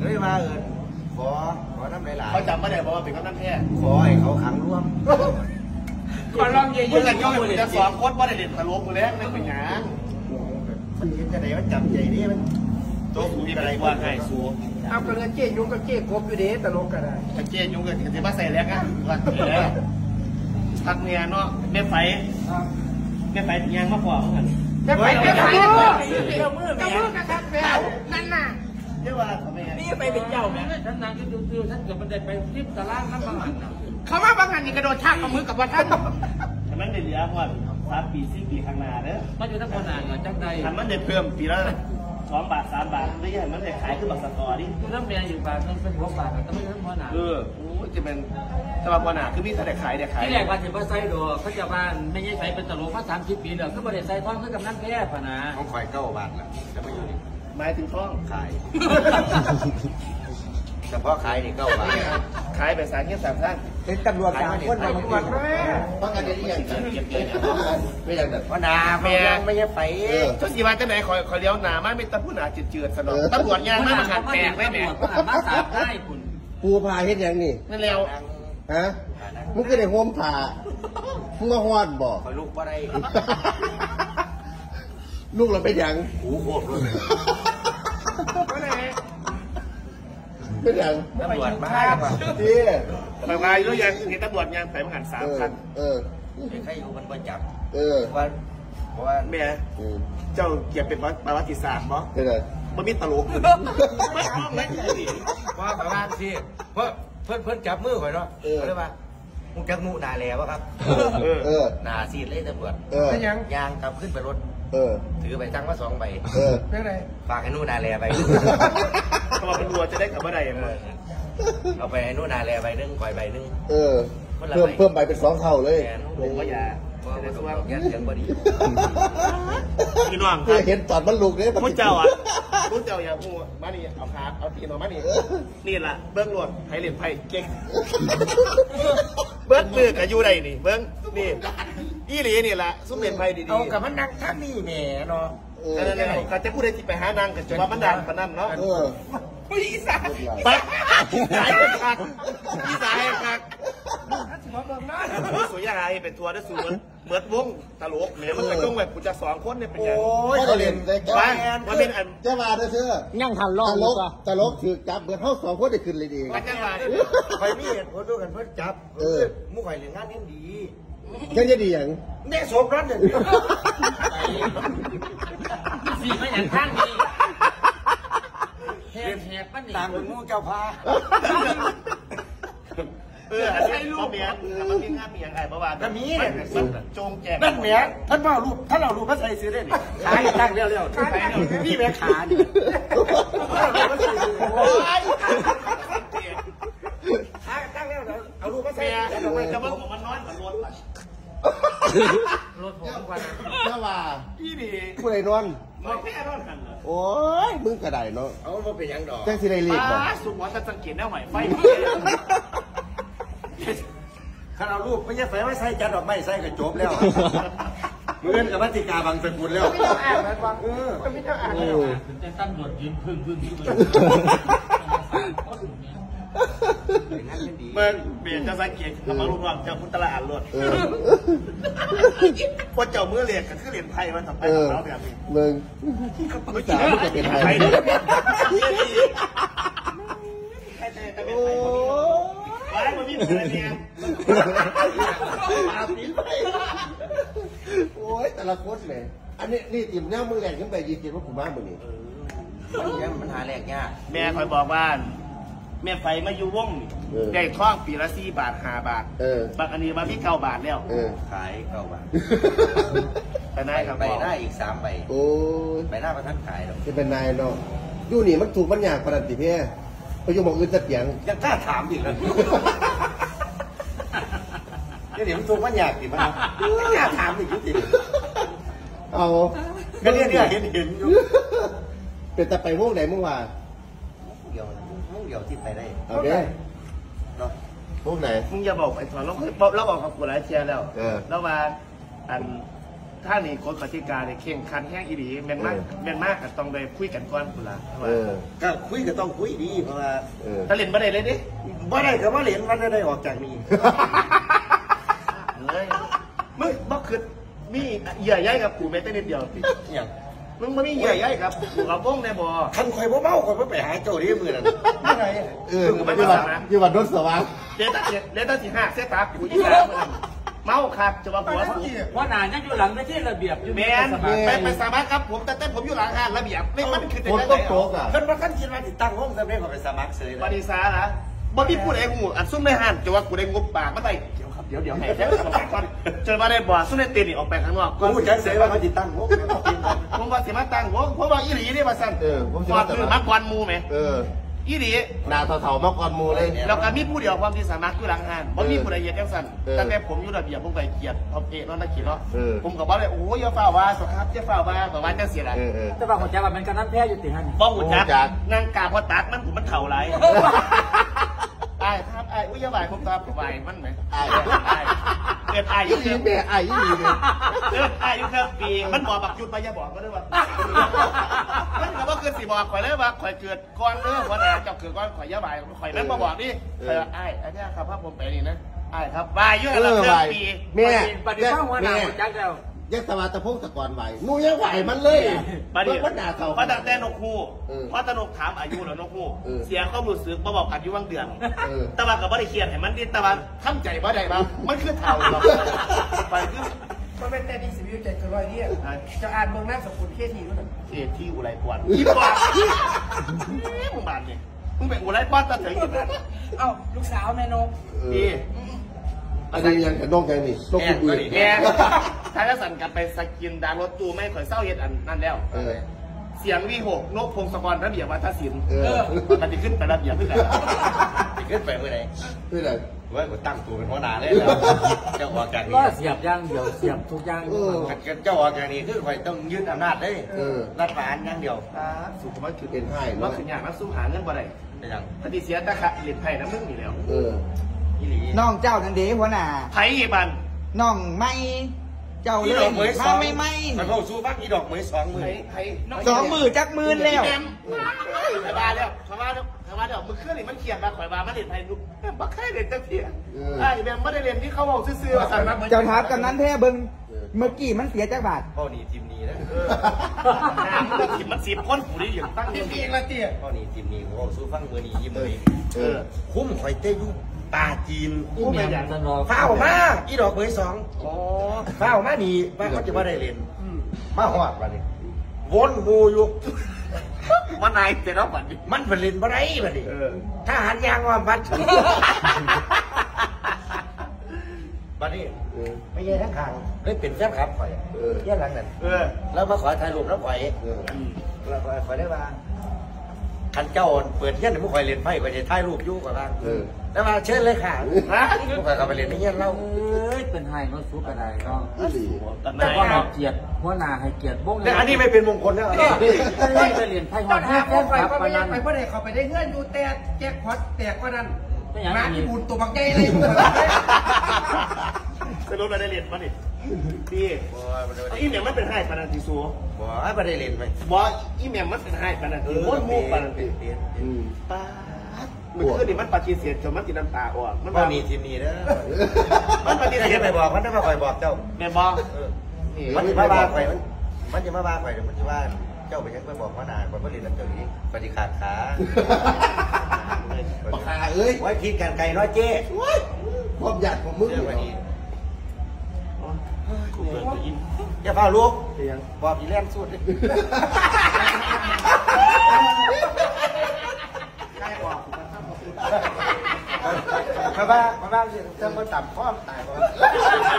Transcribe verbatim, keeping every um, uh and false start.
เฮ้ยมาเอิญขอขอน้ำหลายๆเขาจำไม่ได้เพราะว่าเป็นเขาตั้งแค่ขอให้เขาขังร่วมขอลองเยอะๆกันย่อมือจะสอนโค้ดว่าได้เด็ดตะลุมือแรกไม่เป็นงานมันเห็นจะไหนมันจำใจนี่มันโต๊ะมีอะไรว่าไงสูเอากระเรือนเจ๊ยุงกับเจ๊กบอยู่เด้ตลกกันได้เจ๊ยุงกับเจ๊มาใส่แล้วกันรักแล้วทักเมียเนาะแม่ไฟแม่ไฟยางมากกว่าเหมือนกันแม่ไฟแม่ไฟเจ้ามือแม่เจ้ามือกระทับแม่นั่นน่ะเรียกว่าทำไมนี่ไปเป็นเจ้าแม่ท่านนางก็ดูๆท่านเกิดมันได้ไปทิพย์ตะล่างน้ำบางอันเขาว่าบางอันนี่กระโดดชากกับมือกับว่าท่านทำมันได้เหลือพอสามปีสี่ปีข้างหน้าเด้อมันอยู่ทั้งคนอ่านจังใดทำมันได้เพิ่มปีละสองบาทสามบาทไม่ใช่มันได้ขายขึ้นบักสตอดิคือน้ำเมียอยู่บาทมันเป็นหัวบาทแต่ไม่ใช่หัวหนาเออโอ้จะเป็นสำหรับหัวหนาคือมีแต่ขายแต่ขายที่แรกว่าจะมาใส่ดอกเขาจะบ้านไม่ใช่ใส่เป็นตลกมาสามสิบปีแล้วก็บริษัทใส่ท้องเพื่อกับนั่นแพ้พนะของข่อยเก้าบาทละจะมาอยู่นี่หมายถึงท้องขายเฉพาะขายนี่เก้าบาทขายไปสารเงี้ยสามท่านเป็นตำรวจสามคนมาหมดเลยเพราะงั้นจะเรียกกันเก็บเงินไม่อย่างแบบว่านาแม่ไม่ใช่ไปทุกสี่วันจะไหนคอยคอยเลี้ยวหนาไม่เป็นตะผู้หนาจืดจืดสนองตำรวจยางไม่มาขัดแตกไม่แหม่มาสามได้คุณปูพาเฮ็ดอย่างนี้นั่นแล้วฮะมึงก็ได้โฮมผ่ามึงมาฮอดบ่ลูกว่าไรลูกเราเป็นอย่างหูโคตรเลยเป็นอย่างตำรวจมาที่ไปไปแล้วยังเห็นตำรวจยังใส่มาหันสามคันเออใครอยู่มันประจับเออว่าเพราะว่าแม่เจ้าเก็บเป็นประวัติศาสตร์มั้งเป็นไงมันมีตลกไม่ท้องไม่ใช่ดิว่าประมาณสิเพราะเพื่อนเพื่อนจับมือไว้เนาะเออได้ป่ะมึงจักมูนาแล้ววะครับเออนาซีดเลยตำรวจเออยางยางกลับขึ้นไปรถเออถือใบตั้งมาสองใบเออเป็นไรฝากให้นู่นนาแลไปก็มาเป็นวัวจะได้กลับมาได้ยังไงเอาไปให้นู่นนาแลใบนึงก่อยใบนึงเออเพิ่มเพิ่มใบเป็นสองเท่าเลยผมก็อย่าจะได้สว่างแง่เสียงบดีพี่น้องเห็นตอนมันลุกเนี่ยมุ้เจ้าอ่ะมุ้เจ้าอย่าพูดมานี่เอาขาเอาตีนออกมานี่นี่แหละเบิ้งหลวดไผ่เหรียญไผ่เก่งเบิ้งมือกับยูไดนี่เบิ้งนี่อีหลีนี่แหละซุ้มเหรียญไผ่ดีๆเอากับมันนั่งท่านนี่แหน่เนาะก็จะพูดได้ที่ไปหานางกับจุฬาบันดาลปนั่นเนาะอีสานปั๊บอีสานคักอีสานคักสวยยังไงเป็นทัวร์ได้สวยเหมือนวงตลกเนี่ยมันเป็นวงแบบกูจะสองคนเนี่ยเป็นยังโอ้ยเขาเล่นได้แก่มันเป็นอันเจ้ามาเชื่อยังทันรอดตลกตลกถือจับเหมือนเขาสองคนได้ขึ้นเลยดีมันจะมาไปมีเหตุผลด้วยกันเพื่อจับเออมุ้งไข่เลี้ยงงานนี่ดีแค่จะดีอย่างเนี่ยสมรัตเนี่ยสี่ไม่อย่างข้างนี้แหกแหกปั้นนี่ตามเป็นงูเจ้าพาเออใช่ลูกเมียมันมีงานเมียไงเมื่อวานนั่นมีจงแจกนั่นเมียท่านว่าลูกท่านเอาลูกพระใส่ซื้อได้ดิขายตั้งเร็วๆนี่แม่ขาดิตั้งเร็วเอาลูกพระใส่จะเบิ้งของมันน้อยกว่ารถรถผมกว่าเจ้าว่าพี่ดีผู้ใดนอนมันแค่นอนกันเลยโอ้ยมึงกระไดเนาะเอามาเป็นยังดอกแจ้งสิไรรีบบอกสุขวัฒน์สังเกตแนวใหม่ไฟข้าเอารูปไม่ใช่ไฟไม่ใส่จัดดอกไม้ใส่กระจบแล้วเมื่อกับวัติกาบังเป็นบุญแล้วไม่ต้องอ่านนะบังเออไม่ต้องอ่านแต่ตั้งหลดยืนพึ่งพึ่งพึ่งเมื่อเปลี่ยนจะสังเกตกับมาลุงว่าจะพุทธละอ่านรถพอเจ้าเมื่อเรียนก็คือเรียนไทยมันทำไปของเราแบบนี้มึงไม่สามารถจะเป็นไทยโอ้ไว้มาพี่อะไรเนี่ยโอ้ยแต่ละคนเลยอันนี้นี่ติ่มแนวมือแหลกขึ้นไปยืนเกียรว่าผมบ้ามือนี่มันยังมันหาแหลกยากแม่คอยบอกว่าแม่ไฟมาอยู่วงได้ท่องปีละสี่บาทห้าบาทบางอันนี้มาพี่เก้าบาทแล้วขายเก้าบาทไปได้ครับไปได้อีกสามใบโอ้ใบหน้าประทัดขายหรอจะเป็นนายเนาะยู่นี่มันถูกมันยากประดับติเพ่ไปอยู่หมองอื่นจะเปียงยังกล้าถามอีกเลยนี่เดี๋ยวมันถูกมันยากติมันกล้าถามอีกจริงเอาก็เนี่ยเนี่ยเห็นเห็นอยู่เป็นแต่ไปวงไหนเมื่อวานเดี๋ยวเดี๋ยวที่ไปได้เอาเด้เนาะพวกไหนมึงอย่าบอกไอ้ถอนเราเราบอกกับกูหลายเชียร์แล้วแล้วมาอันถ้านี่กฎกติกาเนี่ยเข่งคันแห้งอีหลีแม่นมากแม่นมากก็ต้องไปคุยกันก่อนคุณล่ะเออก็คุยก็ต้องคุยดีเพราะว่าเออถ้าเล่นบ่ได้เลยดิบ่ได้ก็บ่เล่นมันได้ออกจากนี้เลยมึงบ่คือมีเหยื่อใหญ่กับกูแม้แต่นิดเดียวสิอย่างมึงบ่มีเหยื่อใหญ่กับกูกับวงในบ่คันข่อยบ่เมาข่อยบ่ไปหาเจ้าที่มือนั่นไม่ได้เอออยู่วัดอยู่วัดรถสว่างเดี๋ยวตาเดี๋ยวตาสิหักเสียตากูอีกแล้วมึงเมาครับจะว่าหัวกูว่าหนายังอยู่หลังไม่ใช่ระเบียบอยู่แมนไปไปสมัครครับผมแต่แต่ผมอยู่หลังห้านระเบียบไม่มันคือฝนแต่ตกตกอ่ะเพิ่นบ่ทันคิดว่าสิตั้งวงซะแม่ข่อยไปสมัครเสยปแล้วฏิสาละบ่มีผู้ใดหูอันซุ่มในห้านจะว่ากูได้งบปากมาได้เดี๋ยวครับเดี๋ยวเดี๋ยวให้แท้สมัครก่อนจนมาได้บ่ซุ่มในตีนี่ออกไปข้างนอกกูรู้จักเสยว่าเขาสิตั้งวงผมว่าสิมาตั้งวงเพราะว่าอีหลีนี่ว่าซั่นเออผมสิก่อมาน ตั้งคือมักกวนหมู่แหมเอออีหลีหน้าเถาๆมาก่อนหมูเลยแล้วก็มีผู้เดียวความที่สามารถอยู่หลังห้านบ่มีผู้ใดเฮ็ดจังซั่นเออตั้งแต่ผมอยู่ระเบียบผมไปเกียรติเอาเอะเนาะนักขี่เนาะเออผมก็บ่ได้โอ้ยอย่าฝ่าว่าสครับอย่าฝ่าว่าก็ว่าจังซี่ล่ะเออเออแต่ว่าหัวใจว่ามันการน้ำแพ้อยู่ติฮันบ้องหุ่นจักโอ้จักนั่งกาพอตักมันผมมันเถ่าไรไอ้ครับไอ้อุ้ยอยาบ่ายผมตาผมบ่ายมันไหมไอ้ไอ้เกิดไอ้ยุยี่คหเดิลีมแม่ไอ้ยี่หลีเลยเกิดไอ้ยุคเดิมปีมันบอกบักจุดไปอย่าบอกก็ได้ว่ามันก็บอกเกิดสี่บอกข่อยเลยว่าข่อยเกิดก่อนเด้อวันไหนเจ้าเกิดก่อนข่อยอยาบ่ายข่อยนั่นมาบอกดิข่อยว่าไอ้ไอ้เนี่ยครับภาพผมไปนี่นะไอ้ครับบ่ายยุ่งอะไรเดิมปีแม่ปฏิภาณหัวหนาหัวจักแล้วยักษ์สวัสดิ์ตะพงตะกอนไหวมูยังไหวมันเลยบัดนี้มันหนาเถาเพราะตั้งแต่นกฮูกเออเพราะตนกถามอายุแล้วนกฮูกเออเสียความรู้สึกมาบอกกันอยู่วังเดือนเออตะวันกับบ่ได้เครียดให้มันดิตะวันทำใจบ่ได้บ้างมันคือเท่าหรอกไปคือมันเป็นแต่ดีสิวิวใจเกินร้อยเนี่ยจะอ่านเมืองน้ำสกุลเคทีด้วยเอที่อุไรปวนอีปวนมึงบานนี่มึงเป็นอุไรปวนตะเถึงอย่างนั้นเอ้าลูกสาวแม่นกเอนี่ออันนี้ยังกับน้องแกนี่น้องคุณอีกแกถ้าจะสั่นกันไปสกินดารถตู้ไม่ข่อยเศร้าเฮ็ดอันนั่นแล้วเออเสียงวีหกนกพงศกรระเบียบวัฒนศิลป์เออมันจะขึ้นไประเบียบขึ้นกันสิขึ้นไปเมื่อไหร่เพื่ออะไรว่ากูตั้งตัวเป็นหัวหน้าเลยแล้วเจ้าออกจากนี้ก็เสียบย่างเดียวเสียบทุกย่างเออเจ้าออกจากนี้คือข่อยต้องยึดอำนาจเลยเออรัฐประหารอย่างเดียวสุขมันคือเป็นไห้มัเนาะนคืออย่างนักสู้หาเงินบ่ได้เป็นหยังปฏิเสียตะขะเหรียญไผ่น้ำมึงนี่แล้วเอออีหลีน้องเจ้านั่นเด้หัวหน้าไผ่อีบันน้องไม่เจ้าอีเลดอย กเหมยสมาองไม่ไม่มันเข้าสู้พักอีดอกเหมยสองมือไผ่ไผ่สองมือจักมือแล้วแอมไผ่บาแล้วไผ่บาแล้วไผ่บาแล้วมึงเครื่องนี่มันเขียนมาข่อยบามันเหรียญไผ่ลูกแม่บักแค่เหรียญตะเพียไอ้แม่ไม่ได้เรียนที่เขาบอกซื่อๆว่าสั่งนับเจ้าทับกำนั้นแท้เบิ้งเมื่อกี้มันเสียจักบาทพ่อหนีทีมนี้นะน้ำมันสิมันสิบคนผู้ดีอย่างตั้งที่เองละเตี้ยพ่อหนีทีมนี้เขาสู้ฟังมือนี้ยิ้มเลยเออคุ้มข่อยเต้ยุปลาจีนผู้เป็นอย่างสนอฝ้าวมาอีดอกเหมยสองโอ้ฝ้าวมานี่ว่าเขาจะมาได้เล่นมาหอดมานี่วนบูอยู่มันนายเสร็จแล้วบัดนี้มันเป็นเล่นบ่ได้บัดนี้เออถ้าหันยางว่าบัดบัดนี้เออไม่ใช่ทั้งขางเลยเป็นแฟนคลับข่อยเออแย่หลังนั้นเออแล้วมาขอถ่ายรูปแล้วข่อยเออแล้วข่อยข่อยได้ว่าคันเจ้าเปิดเฮี้ยนมุกข่อยเล่นไพ่ข่อยจะถ่ายรูปอยู่กับทางเออแล้วมาเชิญเลยค่ะฮะมุกข่อยเข้าไปเล่นในเฮี้ยนเราเอ้ยเป็นไห้เนาะสู้กันได้เนาะยี่หลีกันแต่นายก็ให้เกียรติหัวหน้าให้เกียรติวงแต่อันนี้ไม่เป็นมงคลนะก็เลยไปเรียนไพ่หอเจ้านแค่ทับแค่เข้าไปครับไปปานนั้นไปเพื่อเขาไปได้เงื่อนอยู่แต่แจ็คพอตแตกกว่านั้นไม่อย่างมานี้ญี่ปุ่นตัวบักใหญ่เลยสรุปเราได้เรียนป่ะนี่พี่บ่บ่ได้อีเมียมันเป็นไห้ปานันติสูบ่บ่ได้เล่นไปบออีเมียมันเป็นไห้ปานันติม้วนมูปานันติเปลี่ยนอืมป้ามันคือนี่มันปฏิเสธจนมันติดน้ำตาออกมันพ่อหนีทีมนี้เด้อมันปฏิไม่เสใช่ธไปบอกมันได้มาข่อยบอกเจ้าแม่บอเออมันจะมาบ้าข่อยมันมันจะมาบ้าข่อยเดี๋ยวมันจะว่าเจ้าไปยังไปบอกว่านาข่อยบ่เล่นน้ำเจ้าอีกปฏิขาดขาปากกาเอ้ยไว้คิดกันไกลน้อยเจ้ความหยาดของมึงเรื่องวันนี้กูเปิดไปอินอย่าเฝ้าลูกเสียงบอกอีแล่นสุดเลยใกล้กว่ามาบ้ามาบ้าเรื่องเติมมาต่ำข้อมตายก่อน